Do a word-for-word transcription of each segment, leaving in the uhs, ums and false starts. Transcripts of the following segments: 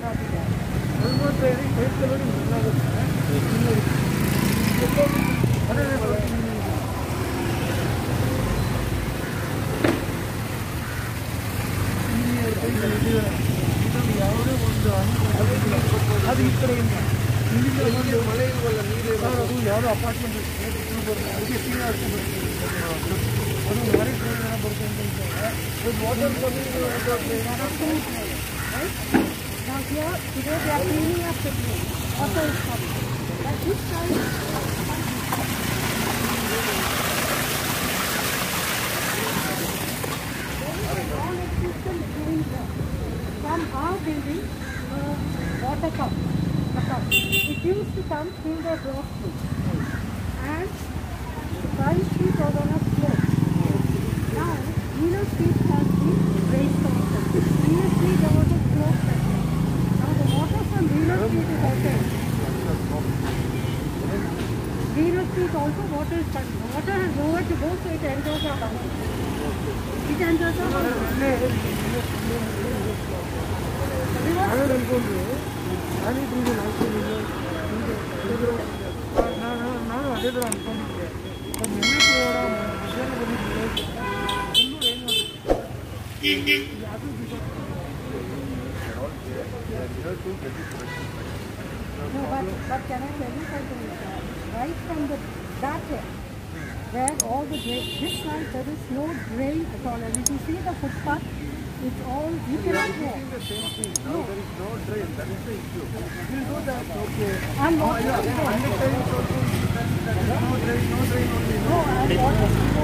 Almost ಐದು kilometre ಯಾವುದೇ ಒಂದು ಅದು ಈ ಕಡೆಯಿಂದ ಇಲ್ಲಿಂದ ಒಂದು ಮಳೆ ಇರುವಲ್ಲ ನೀರು ಅದು ಯಾವುದೋ ಅಪಾರ್ಟ್ಮೆಂಟ್ ಅದಕ್ಕೆ ಸೀನಾ ಅದು ಮರೆ ಬರುತ್ತೆ ಅಂತ water Now here, today they are cleaning up the place. Water is coming. But this side, there is a non-existent drain there. From our building, uh, water comes. The cup. It used to come through the block street. And Prime Street was on a slope. Now, Wheeler Street has been raised also. Previously, there was a slope there. Now, the water from Wheeler Street is outside. Wheeler Street also, water is coming. The water has nowhere to go, so it enters our house. It enters our house. ನಾನು ಅದೇ ಥರ ಅಂದ್ಕೊಂಡಿದ್ದೆ ಅದು ನಿನ್ನೆ ಕೂಡ ಮಧ್ಯಾಹ್ನ ಬಂದಿದ್ದೆ ಇನ್ನೂ ಏನು No, but, but can I tell you something? Right from the back here, where all the drain, this side there is no drain at all. And if you see the footpath, it's all, you cannot walk. the same thing. Now no. There is no drain, that is the issue. We'll do that, okay. And what oh, yeah, yeah, hundred times also, there is no drain, no drain only. No, and water is no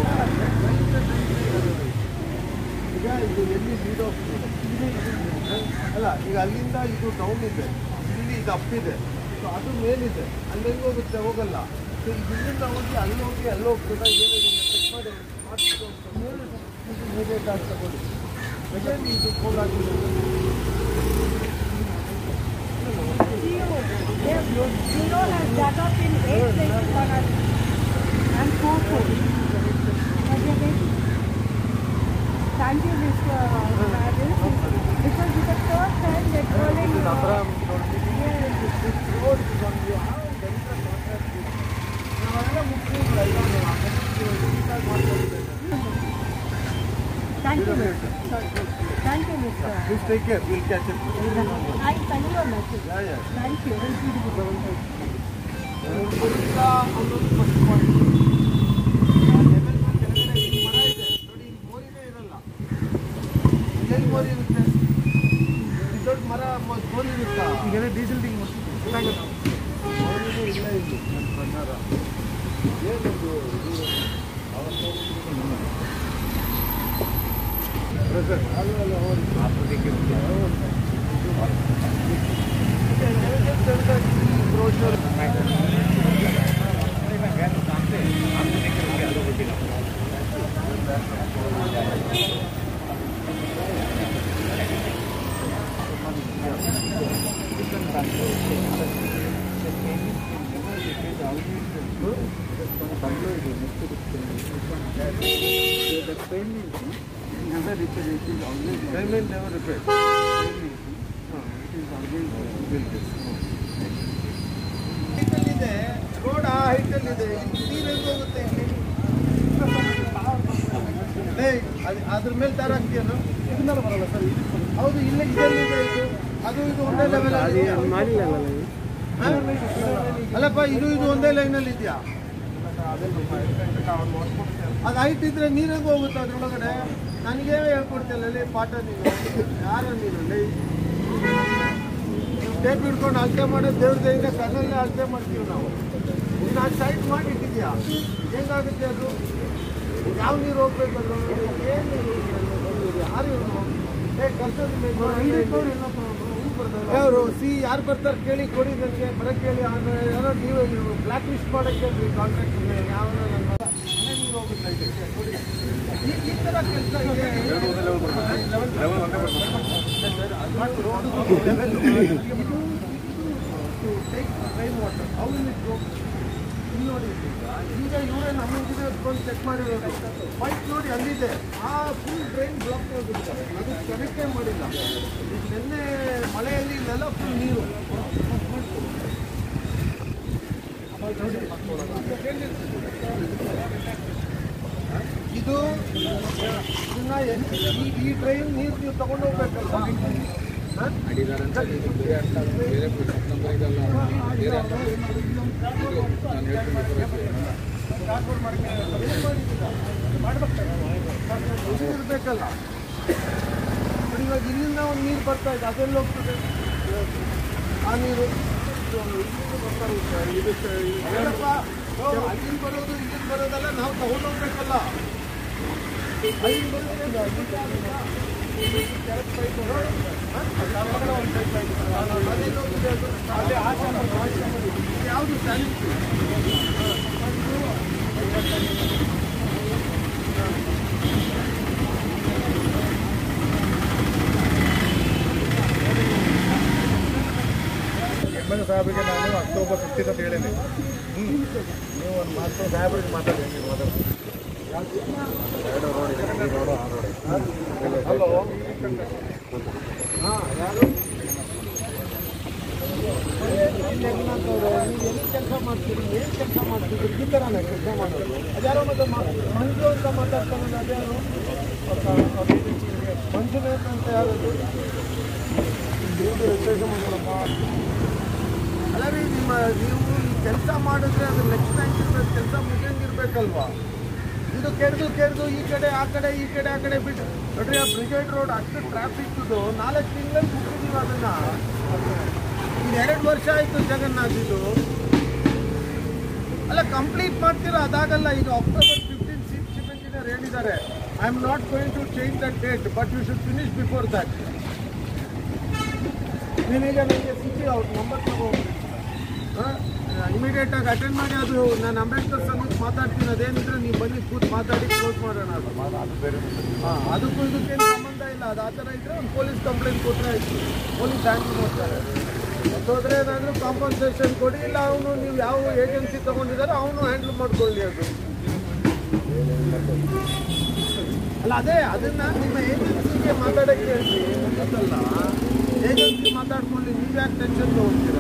ಈಗ ಇದು ಎಲ್ಲಿ lead of ಅಲ್ಲ ಈಗ ಅಲ್ಲಿಂದ ಇದು down ಇದೆ ಇಲ್ಲಿ ಇದು ಅಪ್ ಇದೆ ಸೊ ಅದು ಮೇಲಿದೆ ಅಲ್ಲಿ ಹೆಂಗೆ ಹೋಗುತ್ತೆ ಹೋಗಲ್ಲ ಸೊ ಇಲ್ಲಿಂದ ಹೋಗಿ ಅಲ್ಲಿ ಹೋಗಿ ಅಲ್ಲಿ ಹೋಗ್ತದೆ ಏನಿದೆ ಚೆಕ್ ಮಾಡಿ ಮೇಲೆ ಹೇಗೆ ತಗೊಳ್ಳಿ ಅಗೇನ್ ಇದು ಕೋಲಾಗಿದೆ Zero has dug up in eight places on us and four fold. Thank you, Mister Rajesh. Because it's the first time they're calling you. Thank you, Mister Thank you, Mister Please take care. We'll catch up. I send you a message. Yeah, yeah. Thank you. ಈಗೆಲ್ಲ diesel ಟಿಂಗ್ ಗೊತ್ತಾಗುತ್ತೆ ಇಲ್ಲ ಇಲ್ಲಿ ನನ್ನ ಪ್ರಕಾರ ಏನದು ಅಲ್ಲ ಅಲ್ಲ ಹೋಗಿ brochure payment never repaired. Road ಆ ಹೈಟಲ್ಲಿ ಇದೆ ನೀರು ಹೆಂಗೆ ಹೋಗುತ್ತೆ ಇಲ್ಲಿ ಅದ್ರ ಮೇಲೆ ದಾರ ಹಾಕ್ತೀಯನು ಇದನ್ನೆಲ್ಲ ಬರಲ್ಲ ಸರ್ ಹೌದು ಇಲ್ಲ ಇದೆಲ್ಲ ಇದೆ ಇದು ಅದು ಇದು ಒಂದೇ ಲೆವೆಲ್ ಅಲ್ಲಪ್ಪ ಇದು ಇದು ಒಂದೇ ಲೈನಲ್ಲಿ ಇದೆಯಾ ಅದು ಹೈಟ್ ಇದ್ರೆ ನೀರು ಹೆಂಗೆ ಹೋಗುತ್ತೆ ಅದ್ರೊಳಗಡೆ ನನಗೇ ಹೇಳ್ಕೊಡ್ತಿಲ್ಲ ಅಲ್ಲಿ ಪಾಠ ನೀನು ಯಾರು ನೀನು ಟೇಪ್ ಹಿಡ್ಕೊಂಡು ಅಳತೆ ಮಾಡೋದು ದೇವ್ರ ದಯಿಂದ ಕಲ್ಲಲ್ಲೇ ಅಳತೆ ಮಾಡ್ತೀವಿ ನಾವು ನೀನು ಅದು ಸೈಡ್ ಮಾಡಿಟ್ಟಿದ್ಯಾ ಹೆಂಗಾಗುತ್ತೆ ಅದು ಯಾವ ನೀರು ಹೋಗ್ಬೇಕು ಅದ್ರೊಳಗಡೆ ಏನು ಯಾರು ಇವರು ಏ ಅವರು ಸಿ ಯಾರು ಬರ್ತಾರೆ ಕೇಳಿ ಕೊಡಿ ನನಗೆ ಬರೋಕ್ಕೆ ಕೇಳಿ ಯಾರೋ ನೀವು ಬ್ಲ್ಯಾಕ್ ಲಿಸ್ಟ್ ಮಾಡೋಕ್ಕೆ ಹೇಳ್ರಿ ಕಾಂಟ್ರಾಕ್ಟ್ ಯಾವ ನನ್ನ ನೀರು ಹೋಗುತ್ತೆ ಈ ಥರ ಕೆಲಸ ರೈನ್ ವಾಟರ್ ಅವು ಇಲ್ಲಿ ನೋಡಿ ಈಗ ಇವರೇ ನಮ್ಮ ಇಂಜಿನಿಯರ್ಸ್ ಬಂದು ಚೆಕ್ ಮಾಡಿರೋದು ಪೈಪ್ ನೋಡಿ ಅಲ್ಲಿದೆ ಆ ಫುಲ್ ಡ್ರೈನ್ ಬ್ಲಾಕ್ ಆಗಿರ್ತಾರೆ ಅದು ಕನೆಕ್ಟೇ ಮಾಡಿಲ್ಲ. ಈಗ ನಿನ್ನೆ ಮಳೆಯಲ್ಲಿ ಇಲ್ಲೆಲ್ಲ ಫುಲ್ ನೀರು ಇದು ಇದನ್ನ ಈ ಡ್ರೈನ್ ನೀರು ನೀವು ತಗೊಂಡು ಹೋಗ್ಬೇಕಲ್ಲ. ಇರ್ಬೇಕಲ್ಲ ಇವಾಗ ಇಲ್ಲಿಂದ ಒಂದು ನೀರು ಬರ್ತಾ ಇದೆ ಅದೆಲ್ಲ ಹೋಗ್ತದೆ ಆ ನೀರು ಅಲ್ಲಿಂದ ಬರೋದು ಇಲ್ಲಿಂದ ಬರೋದೆಲ್ಲ ನಾವು ತಗೊಂಡು ಹೋಗ್ಬೇಕಲ್ಲ. ಅಲ್ಲಿಂದ ಯಾವುದು ಸ್ಯಾನಿಟರಿ ಎಮ್ ಸಾಹೇಬ್ರಿಗೆ ನಾನು ಅಕ್ಟೋಬರ್ ಫಿಫ್ಟೀನ್ ಅಂತ ಹೇಳೇನೆ. ಹ್ಞೂ ನೀವು ಒಂದು ಮಾತು ಸಾಹೇಬ್ರಿಗೆ ಮಾತಾಡಿ ನೀವು ಮಾತಾಡ್ತೀವಿ. ಎರಡು ರೋಡ್ ಇದೆ, ಈ ರೋಡು ಆ ರೋಡ್. ಹಲೋ ಹಾಂ ಯಾರು ನೀವು ಎಲ್ಲಿ ಕೆಲಸ ಮಾಡ್ತೀರಿ ಏನು ಕೆಲಸ ಮಾಡ್ತಿದ್ರಿ ಈ ಥರನೇ ಕೆಲಸ ಮಾಡೋದು. ಅದ್ಯಾರೋ ಮತ್ತೆ ಮಂಜು ಅಂತ ಮಾತಾಡ್ತಾನಲ್ಲ ಅದ್ಯಾರು ಮಂಜುನಾಥ್ ಅಂತ ಯಾರದು ಅಲ್ಲ ರೀ ನಿಮ್ಮ ನೀವು ಕೆಲಸ ಮಾಡಿದ್ರೆ ಅದು ನೆಕ್ಸ್ಟ್ ಟೈಮ್ ಇರ್ಬೇಕು ಕೆಲಸ ಮುಗಿಯಂಗಿರ್ಬೇಕಲ್ವಾ. ಇದು ಕೆರೆದು ಕೆರೆದು ಈ ಕಡೆ ಆ ಕಡೆ ಈ ಕಡೆ ಆ ಕಡೆ ಬಿಟ್ಟು ನೋಡ್ರಿ ಆ ಬ್ರಿಗೇಡ್ ರೋಡ್ ಅಷ್ಟು ಟ್ರಾಫಿಕ್ ಇದು ನಾಲ್ಕು ತಿಂಗಳಲ್ಲಿ ಮುಗಿದೀವಿ ಅದನ್ನ. ಇದು ಎರಡು ವರ್ಷ ಆಯಿತು ಜಗನ್ನಾಥ್ ಇದು ಅಲ್ಲ ಕಂಪ್ಲೀಟ್ ಮಾಡ್ತೀರಾ ಅದಾಗಲ್ಲ. ಈಗ October fifteen chief chief engineer ಹೇಳಿದ್ದಾರೆ I am not going to change that date but you should finish before that. ನೀವೀಗ ನನಗೆ ಸಿಕ್ಕಿ ಅವ್ರ ನಂಬರ್ ತಗೋಬೇಕು ಇಮಿಡಿಯೇಟಾಗಿ ಅಟೆಂಡ್ ಮಾಡಿ. ಅದು ನಾನು ಅಂಬೇಡ್ಕರ್ ಸಂಘಕ್ಕೆ ಮಾತಾಡ್ತೀನಿ ಅದೇನಿದ್ರೆ ನೀವು ಬನ್ನಿ ಕೂತು ಮಾತಾಡಿ ಕ್ಲೋಸ್ ಮಾಡೋಣ. ಅದು ಹಾಂ ಅದಕ್ಕೂ ಇದಕ್ಕೇನು ಸಂಬಂಧ ಇಲ್ಲ. ಅದು ಆ ಥರ ಇದ್ದರೆ ಒಂದು ಪೊಲೀಸ್ ಕಂಪ್ಲೇಂಟ್ ಕೊಟ್ಟರೆ ಆಯಿತು, ಪೊಲೀಸ್ ಹ್ಯಾಂಡಲ್ ಮಾಡ್ತಾರೆ. ಹೋದರೆ ಏನಾದರೂ ಕಾಂಪನ್ಸೇಷನ್ ಕೊಡಿ, ಇಲ್ಲ ಅವನು ನೀವು ಯಾವ ಏಜೆನ್ಸಿ ತೊಗೊಂಡಿದ್ದಾರೆ ಅವನು ಹ್ಯಾಂಡಲ್ ಮಾಡ್ಕೊಳ್ಳಿ. ಅದು ಅಲ್ಲ ಅದೇ ಅದನ್ನು ನಿಮ್ಮ ಏಜೆನ್ಸಿಗೆ ಮಾತಾಡೋಕ್ಕೆ ಹೇಳ್ತೀವಿ ಅದಲ್ಲ. ಏಜೆನ್ಸಿ ಮಾತಾಡ್ಕೊಳ್ಳಿ, ನೀವು ಯಾಕೆ ಟೆನ್ಷನ್ ತೊಗೊಳ್ತೀರ?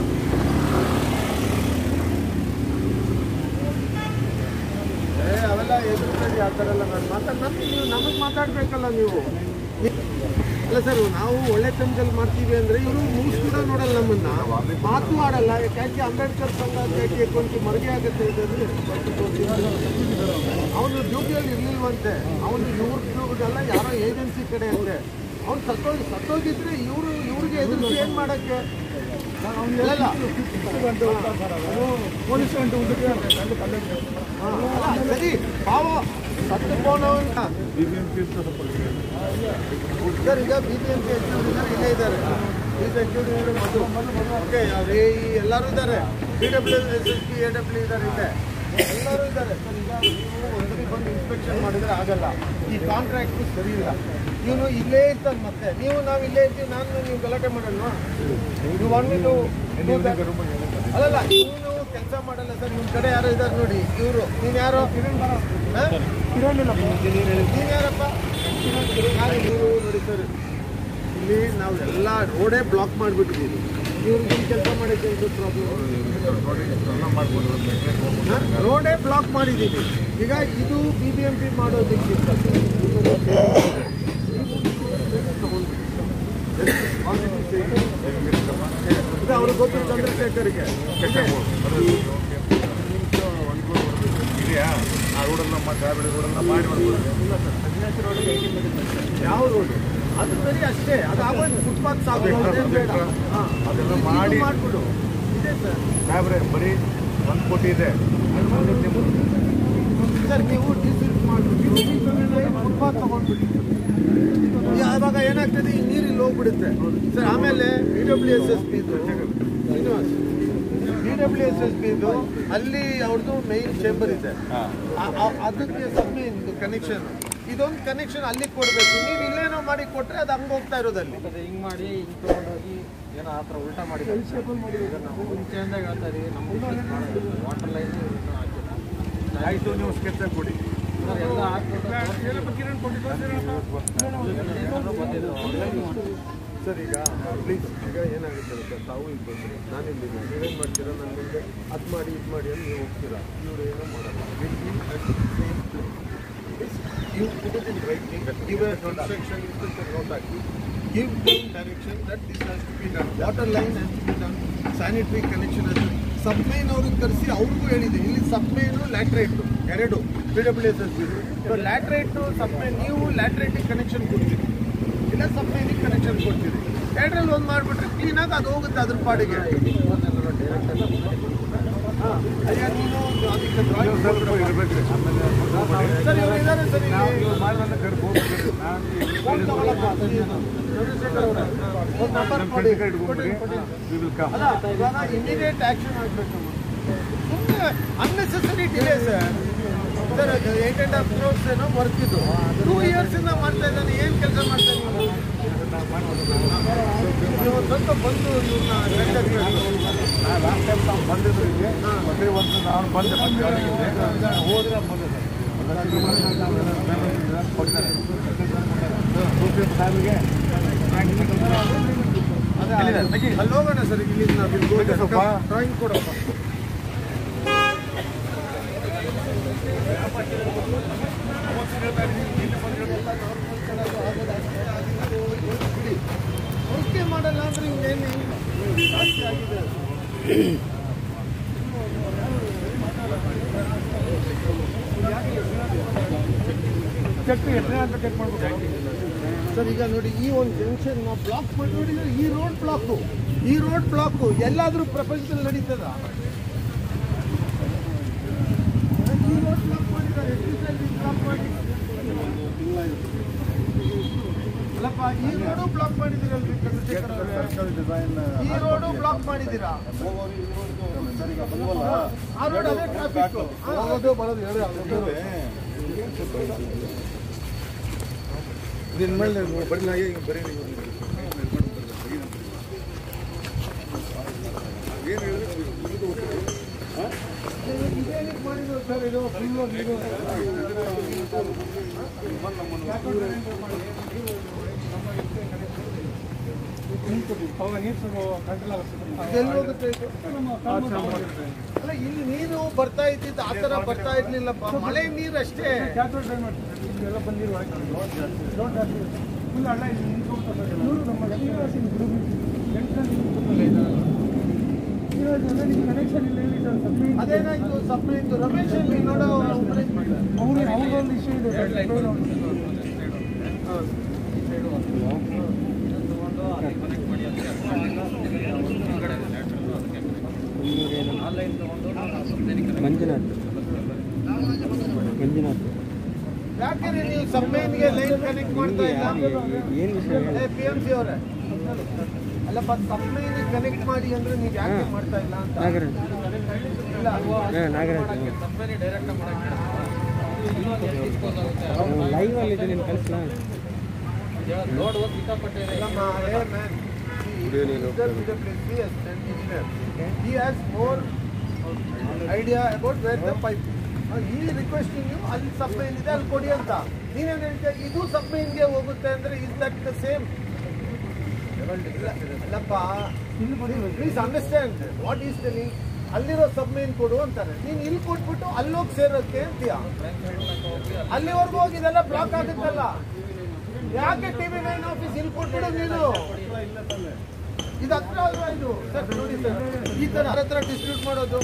ಏ ಅವೆಲ್ಲ ಎದುರುಗಡೆ ಆ ಥರ ಎಲ್ಲ ನಾನು ಮಾತಾಡಿ ನಮಗೆ ನೀವು ನಮಗೆ ಮಾತಾಡಬೇಕಲ್ಲ ನೀವು. ಅಲ್ಲ ಸರ್ ನಾವು ಒಳ್ಳೆ ತನದಲ್ಲಿ ಮಾಡ್ತೀವಿ ಅಂದರೆ ಇವರು ಮುಗಿಸ್ಬಿಡೋ ನೋಡಲ್ಲ, ನಮ್ಮನ್ನು ಮಾತು ಆಡಲ್ಲ. ಯಾಕೆ ಅಂಬೇಡ್ಕರ್ ಸಂಘ ಭೇಟಿ ಕೊಂಚ ಮರುಗೆ ಆಗುತ್ತೆ ಇದ್ದರೆ ಅವನು ಡ್ಯೂಟಿಯಲ್ಲಿ ಇರಲಿಲ್ವಂತೆ. ಅವನು ಇವ್ರದ್ದೆಲ್ಲ ಯಾರೋ ಏಜೆನ್ಸಿ ಕಡೆ ಅಂತೆ. ಅವ್ನು ಸತ್ತೋಗಿ ಸತ್ತೋಗಿದ್ರೆ ಇವರು ಇವ್ರಿಗೆ ಎದುರಿಸಿ ಏನು ಮಾಡೋಕ್ಕೆ ಅವ್ನು ಹೇಳಲ್ಲ. ಪೊಲೀಸ್ ಗಂಟೆ ಉಂಟು ಸರಿ ಪಾವ ಸತ್ತು ಪೋನವಂತ ಸರ್ ಈಗ B B M P executive ಇಲ್ಲೇ ಇದ್ದಾರೆ. ಈಸ್ ಎಕ್ಸಿಕ್ಯೂಟಿವ್ ಮಧು ಓಕೆ ಅವರೇ ಎಲ್ಲರೂ ಇದ್ದಾರೆ. D W S S P A W ಇದ್ದಾರೆ ಇದೆ ಎಲ್ಲರೂ ಇದ್ದಾರೆ. ಸರ್ ಈಗ ನೀವು ಒಂದ್ಸರಿ ಬಂದು ಇನ್ಸ್ಪೆಕ್ಷನ್ ಮಾಡಿದರೆ ಆಗಲ್ಲ. ಈ ಕಾಂಟ್ರಾಕ್ಟು ಸರಿ ಇಲ್ಲ. ಇವನು ಇಲ್ಲೇ ಇರ್ತಾನೆ ಮತ್ತೆ ನೀವು ನಾವು ಇಲ್ಲೇ ಇರ್ತೀವಿ. ನಾನು ನೀವು ಗಲಾಟೆ ಮಾಡಲ್ವಾ? ಇದು ಒನ್ನಿದು ಅಲ್ಲಲ್ಲ ಇವನು ಕೆಲಸ ಮಾಡಲ್ಲ ಸರ್. ನಿಮ್ಮ ಕಡೆ ಯಾರೋ ಇದ್ದಾರೆ ನೋಡಿ ಇವರು. ನೀನು ಯಾರೋ ನೀನು ಯಾರಪ್ಪ? ನಾನು ಇವರು ನೋಡಿ ಸರ್ ಇಲ್ಲಿ ನಾವು ಎಲ್ಲ ರೋಡೇ ಬ್ಲಾಕ್ ಮಾಡಿಬಿಟ್ಟಿದ್ದೀವಿ. ಇವ್ರಿಗೆ ಕೆಲಸ ಮಾಡೋಕ್ಕೆ ಇದು ಪ್ರಾಬ್ಲಮ್. ರೋಡೇ ಬ್ಲಾಕ್ ಮಾಡಿದ್ದೀವಿ. ಈಗ ಇದು ಬಿ ಬಿ ಎಂ ಪಿ ಮಾಡೋದಕ್ಕೆ ಇದು ಅವ್ರಿಗೆ ಗೊತ್ತು ಚಂದ್ರಶೇಖರ್ಗೆ ಇದೆಯಾ ಆ ರೋಡೆಲ್ಲ ಮಾಡಿ ರೋಡೆಲ್ಲ ಮಾಡಿ ಯಾವ ರೋಡ್ ಅದು ಸರಿ ಅಷ್ಟೇ. ಅದು ಆಗೋದು ಫುಟ್ಪಾತ್ ಸಾಕು ಬೇಡ ಅದೆಲ್ಲ ಮಾಡಿ ಮಾಡಿಬಿಡು. ಇದೆ ಸರ್ ಸಾಹೇಬ್ರೆ ಬರೀ ಒಂದು ಕೋಟಿ ಇದೆ ಸರ್. ನೀವು ಡಿಸಿಟ್ ಮಾಡಿಬಿಟ್ಟು ಫುಟ್ಪಾತ್ ತೊಗೊಂಡ್ಬಿಟ್ಟು ಆವಾಗ ಏನಾಗ್ತದೆ ಈ ನೀರಿಗೆ ಹೋಗ್ಬಿಡುತ್ತೆ ಸರ್. ಆಮೇಲೆ D W S S P ಇದು Srinivas D W S S P ಇದು ಅಲ್ಲಿ ಅವ್ರದ್ದು ಮೈನ್ ಚೇಂಬರ್ ಇದೆ. ಅದಕ್ಕೆ ಸಬ್ಮೇನ್ ಕನೆಕ್ಷನ್ ಇದೊಂದು ಕನೆಕ್ಷನ್ ಅಲ್ಲಿಗೆ ಕೊಡಬೇಕು. ನೀವು ಇಲ್ಲೇನೋ ಮಾಡಿ ಕೊಟ್ಟರೆ ಅದು ಹಂಗೆ ಹೋಗ್ತಾ ಇರೋದಲ್ಲಿ ಹಿಂಗೆ ಮಾಡಿ ಹಿಂಗೆ ತೊಗೊಂಡೋಗಿ ಏನೋ ಆ ಥರ ಉಲ್ಟಾ ಮಾಡಿ ಮುಂಚೆಯಿಂದಾಗ ಹೇಳ್ತಾ ಇದೀವಿ. ನಮ್ಮ ವಾಟರ್ ಲೈನ್ ಹಾಕಿಲ್ಲ ಆಯಿತು, ನೀವು ಸ್ಕೆಚ್ ಕೊಡಿ. ಎಲ್ಲ ಹಾಕ್ಬಿಟ್ಟು ಸರ್ ಈಗ ಪ್ಲೀಸ್, ಈಗ ಏನಾಗುತ್ತೆ ಸರ್, ತಾವು ಇಲ್ಲಿ ಬಂದ್ರಿ, ನಾನು ಇಲ್ಲಿದ್ದೀನಿ, ನೀವೇನು ಮಾಡ್ತೀರಾ, ನನ್ನ ಮುಂದೆ ಅದು ಮಾಡಿ ಇದು ಮಾಡಿ ಅಂತ ನೀವು ಹೋಗ್ತೀರಾ, ಇವರು ಏನೋ ಮಾಡಲ್ಲ. You put it in writing, give a construction instruction note hockey, give them direction that this has to be done, water line has to be done, sanitary connection has to be, ಸಬ್ಮೈನ್ ಅವ್ರಿಗೆ ಕರೆಸಿ ಅವ್ರಿಗೂ ಹೇಳಿದೆ, ಇಲ್ಲಿ submain laterite ಎರಡು P W S S so laterite submain, ನೀವು ಲ್ಯಾಟ್ರೈಟಿಗೆ connection ಕೊಡ್ತೀರಿ ಇಲ್ಲ ಸಬ್ಮೈನಿಗೆ ಕನೆಕ್ಷನ್ ಕೊಡ್ತೀರಿ, ಎರಡರಲ್ಲಿ ಒಂದು ಮಾಡಿಬಿಟ್ರೆ ಕ್ಲೀನಾಗಿ ಅದು ಹೋಗುತ್ತೆ ಅದ್ರ ಪಾಡಿಗೆ. ಹಾಂ ಅಯ್ಯ ನೀನು ಅದಕ್ಕೆ ಡ್ರಾಯಿಂಗ್ ಸ್ವಲ್ಪ ಇರಬೇಕು. ಆಮೇಲೆ ಸರ್ ಇವರು ಇದ್ದಾರೆ ಸರ್ ಇಲ್ಲಿ ಮಾಡಿದ್ರೆ ಕರ್ ಹೋಗ್ಬೇಕು. ಫೋನ್ ತಗೊಳಪ್ಪ ಚಂದ್ರಶೇಖರ್ ಅವರೇ, ಒಂದು ನಂಬರ್ ಕೊಡಿ ಕೊಡಿ ಕೊಡಿ. ಅಲ್ಲ ಇವಾಗ ಇಮಿಡಿಯೇಟ್ ಆ್ಯಕ್ಷನ್ ಆಗಬೇಕಮ್ಮ, ಸುಮ್ಮನೆ unnecessary delay sir. Sir eight and half crores ಏನೋ ವರ್ಕಿದ್ದು ಟೂ ಇಯರ್ಸಿಂದ ಮಾಡ್ತಾ ಇದ್ದಾನೆ, ಏನು ಕೆಲಸ ಮಾಡ್ತಾ ಇದ್ದೀನಿ ನೀವು ಸ್ವಲ್ಪ ಬಂದು ಇವ್ರನ್ನ ಲಾಸ್ಟ್ ಟೈಮ್ ನಾವು ಬಂದಿದ್ರು ಇಲ್ಲಿ, ಒಂದೇ ಒಂದು ನಾನು ಬಂದೆ ಹೋದ್ರೆ ಬಂದೆ ಕೊಡ್ತಾರೆ ಸಾಹೇಬ್ರಿಗೆ. ಅಲ್ಲಿ ಹೋಗೋಣ ಸರ್, ಇಲ್ಲಿ ಸ್ವಲ್ಪ ಡ್ರಾಯಿಂಗ್ ಕೊಡಪ್ಪ. ಓಕೆ ಮಾಡಲ್ಲ ಅಂದ್ರೆ ಹಿಂಗೇನು ಜಾಸ್ತಿ ಆಗಿದೆ. ಚೆಕ್ ಎಷ್ಟನೇ ಅಂತ ಚೆಕ್ ಮಾಡ್ಬೇಕು ಸರ್. ಈಗ ನೋಡಿ ಈ ಒಂದು ಜಂಕ್ಷನ್ ನಾವು ಬ್ಲಾಕ್ ಮಾಡಿ ನೋಡಿದ್ರೆ ಈ ರೋಡ್ ಬ್ಲಾಕು, ಈ ರೋಡ್ ಬ್ಲಾಕು ಎಲ್ಲಾದ್ರೂ ಪ್ರಪಂಚದಲ್ಲಿ ನಡೀತದ? ಈ ರೋಡ್ ಬ್ಲಾಕ್ ಮಾಡಿದ್ದಾರೆ, ಬ್ಲಾಕ್ ಮಾಡಿ ಅಲ್ಲಪ್ಪ, ಈ ರೋಡು ಬ್ಲಾಕ್ ಮಾಡಿದ್ದೀರಲ್ರಿ ಚಂದ್ರಶೇಖರ್ ಅವರೇ, ಈ ರೋಡು ಬ್ಲಾಕ್ ಮಾಡಿದ್ದೀರಾ? ಆ ರೋಡ್ ಅದೇ ಟ್ರಾಫಿಕ್ ಹೋಗೋದು ಬರೋದು ಹೇಳಿ ಇನ್ಮೇಲೆ ಬರೀ ಬರೀ ಏನು ಇದೇನಕ್ಕೆ ಮಾಡಿದ್ರು ಸರ್ ಇದು ಫುಲ್ಲು ನೀರು ಇದೆಲ್ಲಿ ಹೋಗುತ್ತೆ ಇದು? ಅಲ್ಲ ಇಲ್ಲಿ ನೀರು ಬರ್ತಾ ಇದ್ದಿದ್ದು ಆ ಥರ ಬರ್ತಾ ಇರ್ಲಿಲ್ಲಪ್ಪ, ಮಳೆ ನೀರು ಅಷ್ಟೇ. ಅದೇನಾಯ್ತು ಸಪ್ಲೈದು ರಮೇಶ್ ಅಲ್ಲಿ ನೋಡೋ ಅವ್ರೊಂದು ಇಶ್ಯೂ ಇದೆ. ಮಂಜುನಾಥ್ ಮಂಜುನಾಥ್ ಯಾಕೆ ನೀವು ಸಬ್ಮೈನ್ಗೆ ಲೈನ್ ಕನೆಕ್ಟ್ ಮಾಡ್ತಾ ಇಲ್ಲ? ಏನು ವಿಷಯ ಪಿ ಎಂ ಸಿ ಅವರೇ, ಅಲ್ಲಪ್ಪ ಸಬ್ಮೈನ್ ಕನೆಕ್ಟ್ ಮಾಡಿ ಅಂದ್ರೆ ನೀವು ಯಾಕೆ ಮಾಡ್ತಾ ಇಲ್ಲ ಅಂತ. ನಾಗರಾಜ್ ಇಲ್ಲ ನಾಗರಾಜ್ ಲೈವ್ ಅಲ್ಲಿ ಇದೆ, ನೀನು ಕಳಿಸ್ಲಾ? He has more idea about where the pipe. He is requesting you, ಅಲ್ಲಿ ಸಬ್ಮೈನ್ ಇದೆ ಅಲ್ಲಿ ಕೊಡಿ ಅಂತ. ನೀನೇನು ಹೇಳ್ತೀಯ ಇದು ಸಬ್ಮೈನ್ಗೆ ಹೋಗುತ್ತೆ ಅಂದ್ರೆ ಇಸ್ ದಟ್ ದ ಸೇಮ್? ಅಲ್ಲಪ್ಪ, please understand what is telling. ಅಲ್ಲಿರೋ ಸಬ್ಮೈನ್ ಕೊಡು ಅಂತಾರೆ, ನೀನು ಇಲ್ಲಿ ಕೊಟ್ಬಿಟ್ಟು ಅಲ್ಲೋಗಿ ಸೇರೋಕ್ಕೆ ಅಂತೀಯ. ಅಲ್ಲಿವರೆಗೂ ಹೋಗಿ ಇದೆಲ್ಲ ಬ್ಲಾಕ್ ಆಗುತ್ತಲ್ಲ, ಯಾಕೆ ಟಿವಿ ನೈನ್ ಆಫೀಸ್ ಇಲ್ಲಿ ಕೊಟ್ಬಿಡೋದು ನೀನು? ಇದು ಹತ್ರ ಅಲ್ವಾ ಇದು? ಸರ್ ನೋಡಿ ಸರ್, ಈ ತರ ಹತ್ರ ಡಿಸ್ಟ್ರಿಬ್ಯೂಟ್ ಮಾಡೋದು.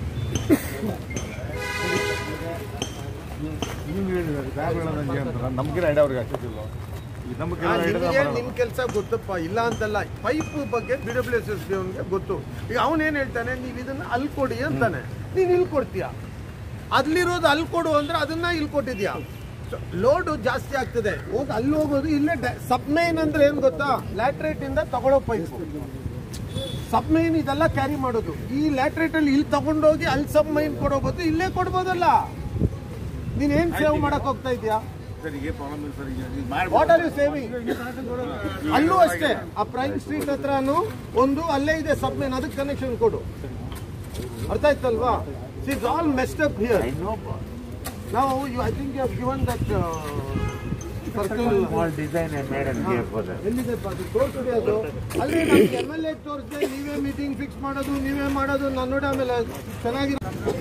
ನೀವು ಹೇಳಿದ್ರೆ ಸಾಹೇಬ್ ಹೇಳೋದಂಗೆ ಅಂತಾರೆ, ನಮ್ಗೆ ಐಡಿಯಾ ಅವ್ರಿಗೆ ಆಗ್ತಿದ್ದಿಲ್ಲ. ನಿಮ್ ಕೆಲಸ ಗೊತ್ತಪ್ಪ, ಇಲ್ಲ ಅಂತಲ್ಲ. ಪೈಪ್ ಬಗ್ಗೆ B W S S B ಅವನಿಗೆ ಗೊತ್ತು. ಈಗ ಅವನೇನ್ ಹೇಳ್ತಾನೆ, ನೀವ್ ಇದನ್ನ ಅಲ್ಲಿ ಕೊಡಿ ಅಂತಾನೆ, ನೀನ್ ಇಲ್ಲಿ ಕೊಡ್ತೀಯ. ಅಲ್ಲಿರೋದು ಅಲ್ಲಿ ಕೊಡು ಅಂದ್ರೆ ಅದನ್ನ ಇಲ್ಲಿ ಕೊಟ್ಟಿದ್ಯಾ. ಲೋಡು ಜಾಸ್ತಿ ಆಗ್ತದೆ, ಹೋಗಿ ಅಲ್ಲಿ ಹೋಗೋದು ಇಲ್ಲೇ. ಸಬ್ಮೈನ್ ಅಂದ್ರೆ ಏನ್ ಗೊತ್ತಾ? ಲ್ಯಾಟ್ರೈಟ್ ಇಂದ ತಗೊಳ್ಳೋ ಪೈಪ್. ಸಬ್ಮೈನ್ ಇದೆಲ್ಲ ಕ್ಯಾರಿ ಮಾಡೋದು. ಈ ಲ್ಯಾಟ್ರೈಟ್ ಅಲ್ಲಿ ಇಲ್ಲಿ ತಗೊಂಡೋಗಿ ಅಲ್ಲಿ ಸಬ್ಮೈನ್ ಕೊಡೋ ಬದಲು ಇಲ್ಲೇ ಕೊಡ್ಬೋದಲ್ಲ. ನೀನೇನ್ ಸೇವ್ ಮಾಡಕ್ ಹೋಗ್ತಾ ಇದೀಯಾ? What are you saving? ಅಲ್ಲೂ ಅಷ್ಟೇ, ಆ ಪ್ರೈಮ್ ಸ್ಟ್ರೀಟ್ ಹತ್ರನು ಒಂದು ಅಲ್ಲೇ ಇದೆ ಸಬ್ಮೈನ್, ಅದಕ್ಕೆ ಕನೆಕ್ಷನ್ ಕೊಡು. ಅರ್ಥ ಆಯ್ತಲ್ವಾ? It's all messed up here. I know. Now, you, I think you have given that uh, circle. Small design I made and gave for them. ಎಲ್ಲಿದೆಪ್ಪ ಅದು ತೋರಿಸ್ಬಿಡಿ ಅದು ಅಲ್ಲಿ ನಮ್ಗೆ ಎಮ್ ಎಲ್ ಎ ತೋರಿಸ್ದೆ ನೀವೇ ಮೀಟಿಂಗ್ ಫಿಕ್ಸ್ ಮಾಡೋದು ನೀವೇ ಮಾಡೋದು ನಾನು ನೋಡಿ ಆಮೇಲೆ ಚೆನ್ನಾಗಿ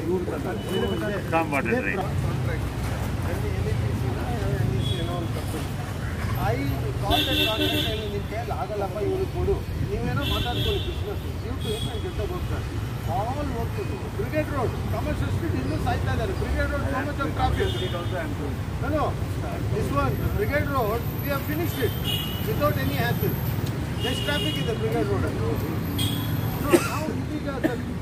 ಐ ನಿನ್ನ ಕೈಯಲ್ಲಿ ಆಗಲ್ಲಪ್ಪ ಇವ್ರಿಗೆ ಕೊಡು ನೀವೇನೋ ಮಾತಾಡ್ಕೊಳ್ಳಿ ಬಿಸ್ನೆಸ್ ನೀವು ಟು ನಾನು ಜೊತೆಗೆ ಹೋಗ್ತಾರೆ ಆಲ್ ಹೋಗ್ತಿದ್ದು ಬ್ರಿಗೇಡ್ ರೋಡ್ ಕಮರ್ಷಿಯಲ್ ಸ್ಟ್ರೀಟ್ ಇನ್ನೂ ಸಾಯ್ತಾ ಇದ್ದಾರೆ Brigade Road so much of traffic ನಾನು this one Brigade Road we have finished it without any hassle ಎಷ್ಟು ಟ್ರಾಫಿಕ್ ಇದೆ ಬ್ರಿಗೇಡ್ ರೋಡ್ ನಾವು ಇದೀಗ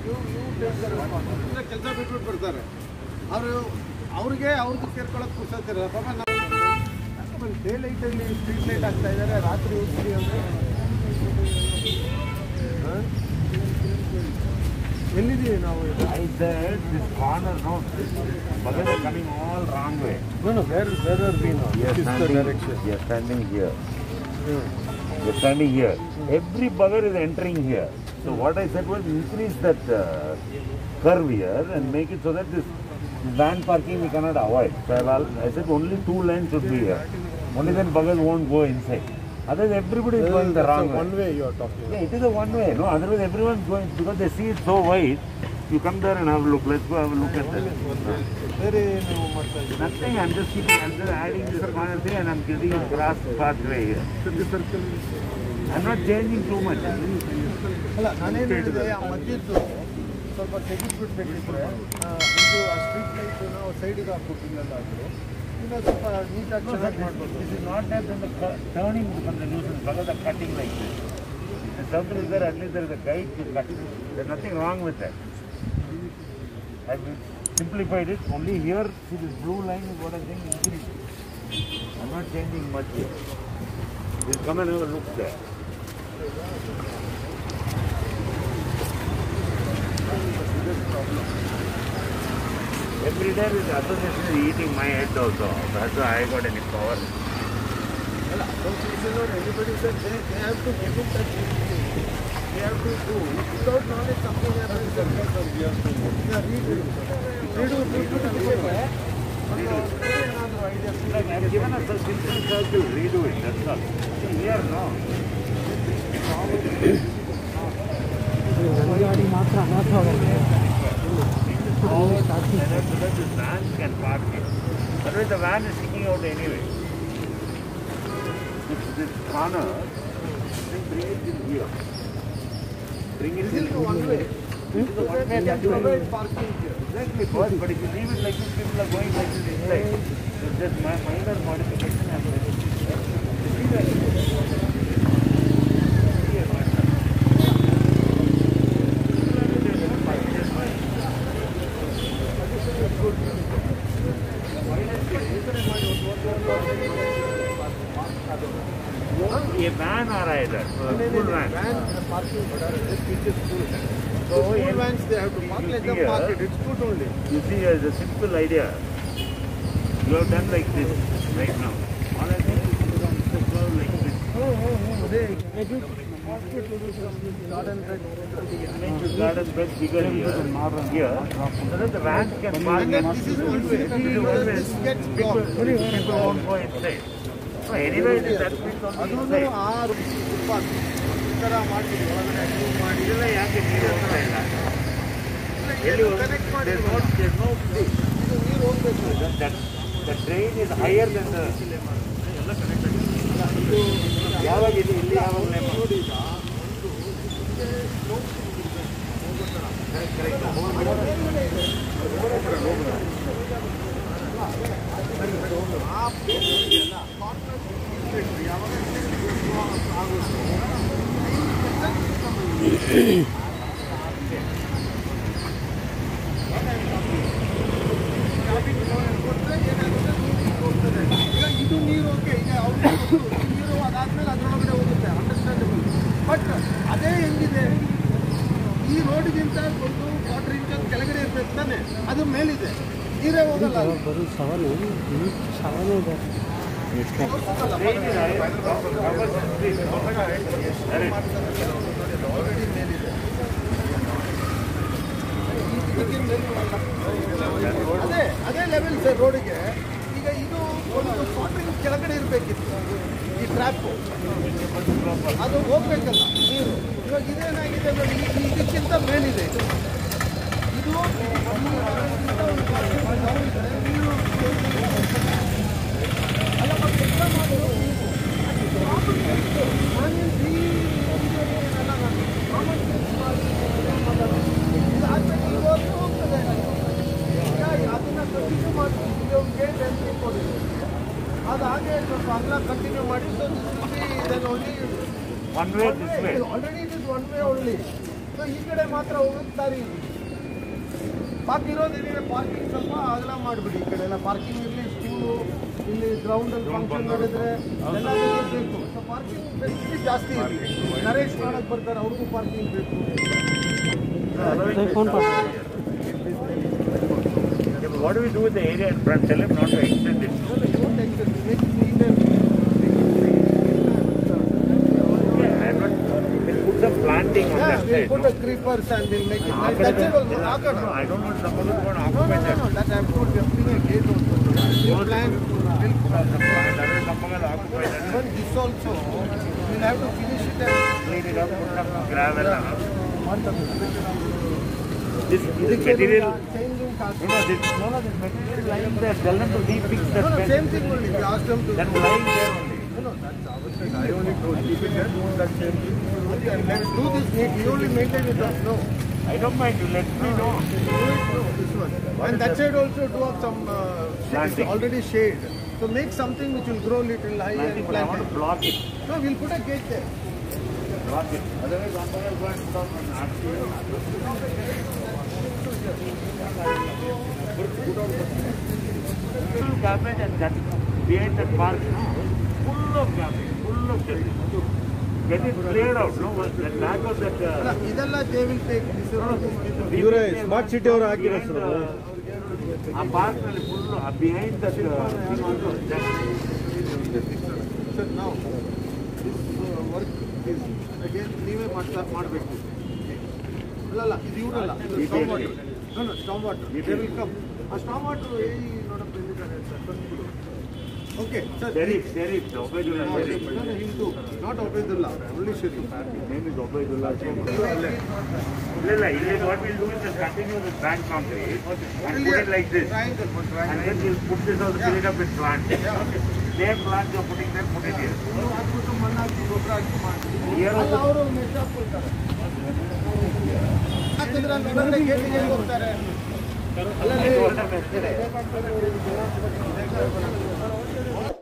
ಕೆಲಸ ಬಿಟ್ಬಿಟ್ಟು ಬರ್ತಾರೆ ಅವರು ಅವ್ರಿಗೆ ಅವ್ರಿಗೆ ಸೇರ್ಕೊಳ್ಳೋಕೆ ಕೂರ್ಸೋತಿರಲ್ಲ ಪಾಪ ನಾವು ಡೇ ಲೈಟಲ್ಲಿ ಸ್ಟ್ರೀಟ್ ಲೈಟ್ ಆಗ್ತಾ ಇದ್ದಾರೆ ರಾತ್ರಿ ಹೋಗ್ತೀವಿ ಅಂದರೆ ಎಲ್ಲಿದ್ದೀವಿ ನಾವು I said this corner, no, Bugger are coming all wrong way. No, no, where, where are we now? We are This is the standing, direction. we are standing here. We are standing here. Every bugger is entering here. So what I said was increase that uh, curve here and make it so that this van parking we cannot avoid. So I, al- I said only two lanes should be here. Only then buggers won't go inside. Otherwise everybody is going the wrong way. One way you are talking. Yeah, it is a one way. No, otherwise everyone is going because they see it so wide. You come there and have a look. Let's go have a look at that. ಬೇರೆ ನೀವು ಮಾಡ್ತಾ ಇದ್ದೀವಿ Nothing. I'm just keeping. I'm just adding this corner thing and I'm getting a grass pathway here. Circle I'm not changing too much. ಅಲ್ಲ ನಾನೇನು ಹೇಳಿದೆ ಆ ಮಧ್ಯದ್ದು ಸ್ವಲ್ಪ ತೆಗೆದ್ಬಿಟ್ಬೇಕಿದ್ರೆ ಇದು ಆ ಸ್ಟ್ರೀಟ್ ಲೈಟ್ ನಾವು ಸೈಡಿಗೆ ಹಾಕ್ಬಿಟ್ಟಿಲ್ಲ ಆದರೂ ಇನ್ನೂ ಸ್ವಲ್ಪ ನೀಟಾಗಿ ಚೆನ್ನಾಗಿ ಮಾಡ್ಬೋದು This is not that in the cu- turning from the nuisance, but the cutting like this. The circle is there, at least there is a guide to cut. There's nothing wrong with that. I've simplified it. Only here, see this blue line is what I'm saying, increase. I'm not changing much here. We'll come and have a look there. Every day this association is eating my head also. That's why I got any power. ಅಲ್ಲ association ಅವ್ರು anybody sir they they have to give it that they have to do without knowledge something happens sir we have to read read ಬಿಟ್ಬಿಟ್ಟು ಏನಾದರೂ ideas Like I have given us a simple circle, redo it, that's all. See here, no. ನನ್ನ ಗಾಡಿ ಮಾತ್ರ ಅನಾಥವಾಗಿದೆ So that the van can park it. Otherwise the van is sticking out anyway. This, this corner, then bring it in here. Bring it in ಇದು one way This is the one way that way. Parking Exactly, boss, but if you leave it like this, people are going like this inside. So just my minor modification and see that. ये van आ रहा है इधर full van parking teachers school So School in- vans, they have to park like them, Here. park it. It's good only. you see as a simple idea you have done like this right now all I think is you can just go like this Garden bed. make the garden bed bigger here here so that the van can park And then this is one way. This is one way. This gets people, blocked. people won't go inside so anyway it is that means only ಅದು inside ಆರು footpath ಈ ಥರ ಮಾಡ್ತೀವಿ ಒಳಗಡೆ move ಮಾಡಿ ಇದೆಲ್ಲ ಯಾಕೆ ನೀರು ಹೋಗ್ತಾ ಇಲ್ಲ ಎಲ್ಲಿ ಕನೆಕ್ಟ್ ಮಾಡಿ there's no there's no ಇದು ನೀರು ಹೋಗ್ಬೇಕು that the drain is higher than the ಯಾವಾಗ ಇದು ಇಲ್ಲಿ ಯಾವಾಗ ನೋಡಿ ಈಗ ಆ ಪ್ಲೇಸ್ ಯಾವಾಗ ಈಗ ಇದು ನೀರು ಓಕೆ ಈಗ ಅವ್ರು ನೀರು ಅದಾದ್ಮೇಲೆ ಅದರೊಳಗಡೆ ಹೋಗುತ್ತೆ ಅಂಡರ್ಸ್ಟ್ಯಾಂಡಬಲ್ ಬಟ್ ಅದೇ ಹೆಂಗಿದೆ ಈ ರೋಡ್ಗಿಂತ ಒಂದು ಕ್ವಾರ್ಟರ್ ಇಂಚ್ ಕೆಳಗಡೆ ಇರ್ಬೇಕು ತಾನೆ ಅದು ಮೇಲಿದೆ ನೀರೇ ಹೋಗಲ್ಲ ಅಲ್ಲಿ. ಬರೀ ಸವನು ಸವನು ಇದೆ ಆಲ್ರೆಡಿ ಮೇಲಿದೆ ಅದೇ ಅದೇ ಲೆವೆಲ್ ಸರ್ ರೋಡಿಗೆ. ಈಗ ಇದು ಒಂದು ಕ್ವಾರ್ಟರಿಂಗ್ ಕೆಳಗಡೆ ಇರಬೇಕಿತ್ತು ಈ ಟ್ರ್ಯಾಪು, ಅದು ಹೋಗ್ಬೇಕಲ್ಲ ನೀರು. ಇವಾಗ ಇದೇನಾಗಿದೆ ನೋಡಿ, ಈ- ಇದಕ್ಕಿಂತ ಮೇಲಿದೆ ಇದು ಇದು ಇದಕ್ಕಿಂತ ಒಂದು ಕ್ವಾರ್ಟರಿಂಗ್ down ಇದೆ. ನೀರು ಅಲ್ಲ ಮತ್ತೆ ಕೆಲಸ ಮಾಡೋದು ನಾನೇನು ಈ ಎಲ್ಲ ನಾನು ಕಾಮನ್ ಸೆನ್ಸ್ ಮಾಡಿ ಇದಾದ್ಮೇಲೆ ಇವತ್ತು ಹೋಗ್ತದೆ. ಈಗ ಅದನ್ನ ಕಂಟಿನ್ಯೂ ಮಾಡ್ತೀವಿ, ಒಂದು ಗೇಟ್ ಎಂಟ್ರಿ ಕೊಡಿದ್ವಿ, ಅದು ಹಾಗೆ ಸ್ವಲ್ಪ ಅಗಲ ಕಂಟಿನ್ಯೂ ಮಾಡಿ. ಸೊ ಇದನ್ನು only One way this way. Already it is one way only. So ಈ ಕಡೆ ಮಾತ್ರ ಹೋಗೋದು ದಾರಿ ಇದೆ. ಬಾಕಿ ಇರೋದೇನಿದೆ ಪಾರ್ಕಿಂಗ್ ಸ್ವಲ್ಪ ಅಗಲ ಮಾಡಿಬಿಡಿ. ಈ ಕಡೆ ಎಲ್ಲ ಪಾರ್ಕಿಂಗ್ ಇರಲಿ, ಸ್ಕೂಲು ಇಲ್ಲಿ ಗ್ರೌಂಡಲ್ಲಿ ಫಂಕ್ಷನ್ ನಡೆದ್ರೆ ಎಲ್ಲ ಬೇಕು. ಸೊ ಪಾರ್ಕಿಂಗ್ ಫೆಸಿಲಿಟಿ ಜಾಸ್ತಿ ಇರಲಿ. ನರೇಶ್ ಮಾಡಕ್ಕೆ ಬರ್ತಾರೆ, ಅವ್ರಿಗೂ ಪಾರ್ಕಿಂಗ್ ಬೇಕು. ಫೋನ್ ಮಾಡಿ. Yeah, but what do we do with the area in front? Tell him not to extend it. No, no, you don't extend it. Make it neater. Yeah, I'm not. We'll put some planting on Yeah, that we'll side. put No? the creepers and we'll make it Ah, nice. but That's it. then- We'll knock it No, out. I don't want someone who's going to No, no, occupy no, that. no. That I'm told we are putting a gate also. We'll plan. We'll The plant, other someone will occupy that. even this also. We'll have to finish it and Clean it up, put some gravel. uh, This, this material. changing cost. No, no, this, no, no, this material lying there. Tell them to refix that No, no, fence. same thing only. We asked them to. That's lying there only. No, no, that's our thing. I only told you. Keep it there, do that same thing. Okay, and let's do this neat. We only maintain it up. No. I don't mind. You let me know. Do it, no, this one. And that side also do up some uh, it's Planting. already shade. So make something which will grow little high I and think I plant want it. to block it. No, we'll put a gate there. Block it. Otherwise, someone will go and put up an R C. Full garbage and that behind that park, full of garbage, full of garbage. Get it cleared out, no? The back of that. ಅಲ್ಲ, Uh, ಇದೆಲ್ಲ they will take. This is ಇವರೇ smart city ಅವರು ಹಾಕಿರೋ ಆ park ನಲ್ಲಿ full behind that Sir, now this uh, work is again ನೀವೇ ಮಾಡ್ತಾ ಮಾಡಬೇಕು. ಅಲ್ಲ ಅಲ್ಲ ಇದು ಇವರಲ್ಲ, ಇದು storm water. No no storm water. They will come. ಆ ಸ್ಟಾಮ್ ವಾಟರ್ ಏ ನೋಡಪ್ಪ ಎಲ್ಲಿದ್ದಾರೆ ಸರ್, ಬಂದ್ಬಿಡು. Okay sir. ಶರೀಫ್ ಶರೀಫ್ ಒಬೇದುಲ್ಲಾ ಶರೀಫ್ ಹಿಂದೂ not Obaidullah, only Sharif. Name is Obaidullah Sharif. ಇಲ್ಲ ಇಲ್ಲ, ಇಲ್ಲಿ what will do is just continue with bank concrete and put it like this. Triangle, one And triangle. then we'll put this also, fill it up with plants. Same plants you're putting them, put it here. ನೀವು ಹಾಕ್ಬಿಟ್ಟು ಮಣ್ಣು ಹಾಕಿ ಗೊಬ್ಬರ ಹಾಕಿ ಮಾಡಿ. Here ಅಲ್ಲ, also. ಅವರು ಮೆಚ್ಚ ಹಾಕ್ಕೊಳ್ತಾರೆ. ಯಾಕಂದ್ರೆ ಅಲ್ಲಿ ಹೊರಗಡೆ ಗೇಟಿಗೆ ಹೋಗ್ತಾರೆ. ಅಲ್ಲ,